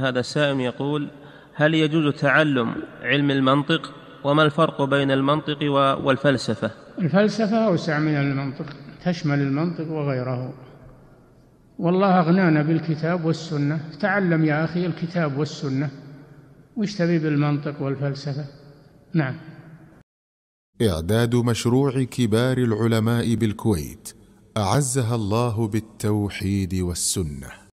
هذا سائل يقول: هل يجوز تعلم علم المنطق؟ وما الفرق بين المنطق والفلسفة؟ الفلسفة أوسع من المنطق، تشمل المنطق وغيره، والله أغنانا بالكتاب والسنة. تعلم يا أخي الكتاب والسنة، وش تبي بالمنطق والفلسفة؟ نعم. إعداد مشروع كبار العلماء بالكويت أعزها الله بالتوحيد والسنة.